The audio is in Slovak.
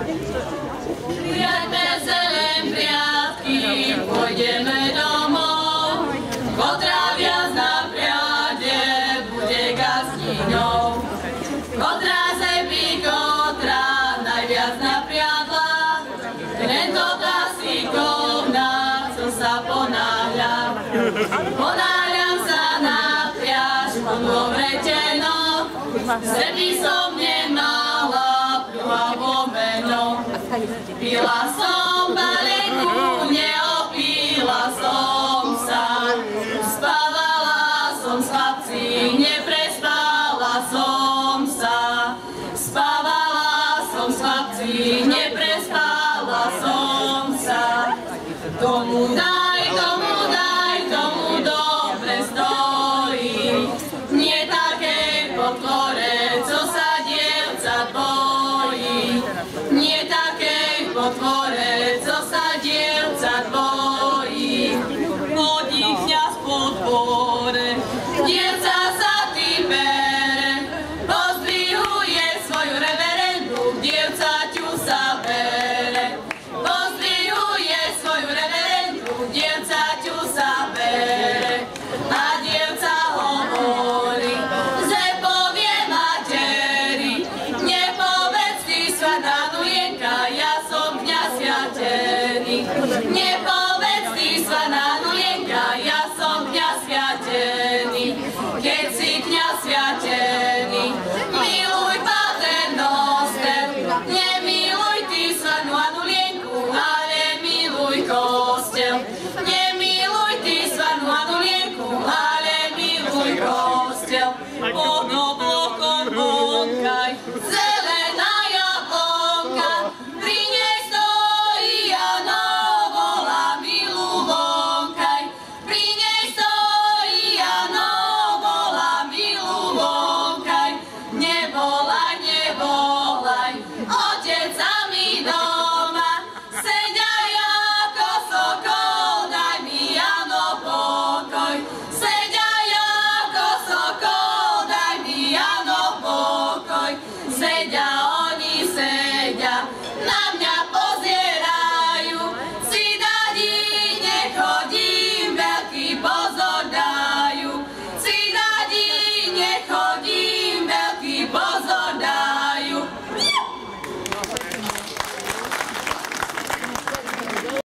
Prijaďme zelen priatky, pôjdeme domov, kotrá viac na priade bude gazdinou. Kotrá zepí, kotrá najviac napriadla, tento klasíkovná, co sa ponáhľa. Ponáhľam sa na pľaž, vo vreteno, srdí som nemala, pľuhavo meno. Pila som baleku, neopila som sa, spávala som s chlapci, neprespala som sa. Spávala som s chlapci, neprespala som sa. Tomu daj, tomu dobre stojí, nie také potvore, co sa dievca bojí. Nie také potvore, co sa dievca bojí. Hodí kňaz po dvore, dievca sa ty bere, pozdvihuje svoju reverendu, dievcaťu sa bere. Pozdvihuje svoju reverendu, dievcaťu sa bere. A dievca hovorí, že povie materi, nepovedz ty, svatá Nulienka, ja som kňaz sviatený.